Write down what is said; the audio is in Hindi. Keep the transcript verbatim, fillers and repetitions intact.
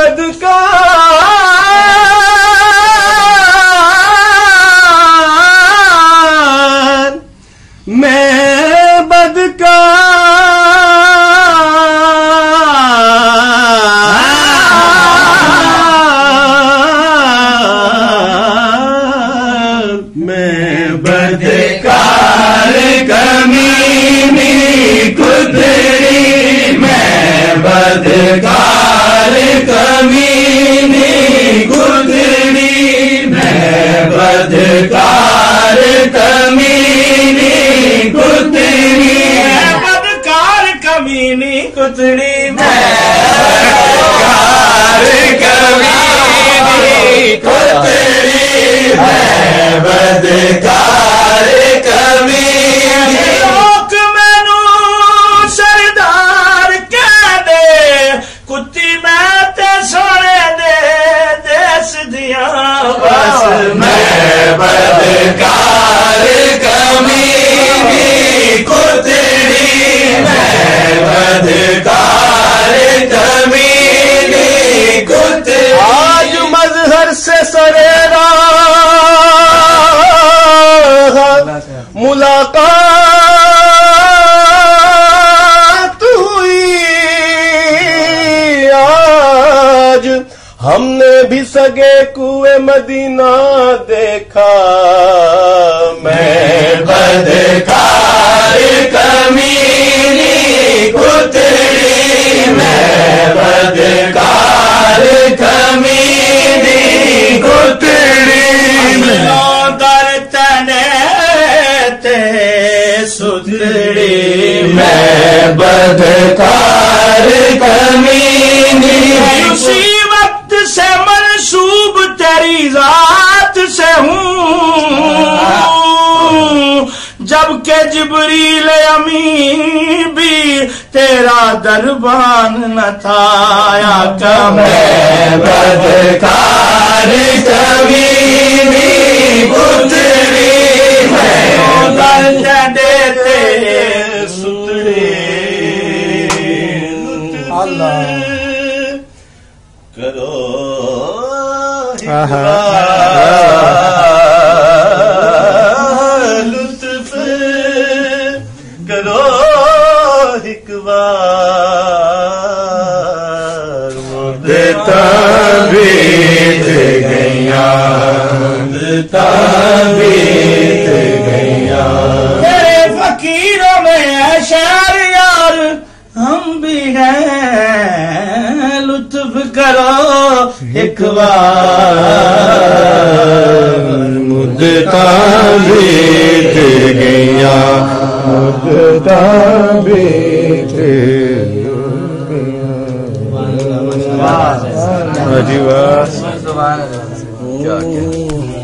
बदकार मैं बदकार मैं बदकार कमीनी कुतरी मैं बदकार कमीनी कुतरी मैं बदकार कमीनी कुतरी मैं बदकार कमीनी कुतरी मैं बदकार कमीनी लोक मैनू सरदार कह दे कुत्ती मैं ते सोने दे देश दिया बस मैं बदकार कमीनी कुतरी मैं बदकार कमीनी कुतरी आज मजहर से सरेरा मुलाकात हुई आज हमने भी सगे कुएं मदीना देखा मैं बदकार कमीनी कुतरी मैं बदकार कमीनी कुतरी दर तने सुतरी मैं बदकार कमीनी उसी वक्त से मंसूब तेरी जात से हूँ जबकि जिब्रील अमीन भी तेरा दरबान न था आका मैं बदकार कमीनी कुतरी देते सुतरे अल्लाह करो लुत्फ करो एक बार मुद्दता बीत गया मुद्दता बीत गया तेरे फकीरों में है शार यार हम भी हैं लुत्फ करो एक बार मुद्दता बीत गया मुद्दता बीत गया।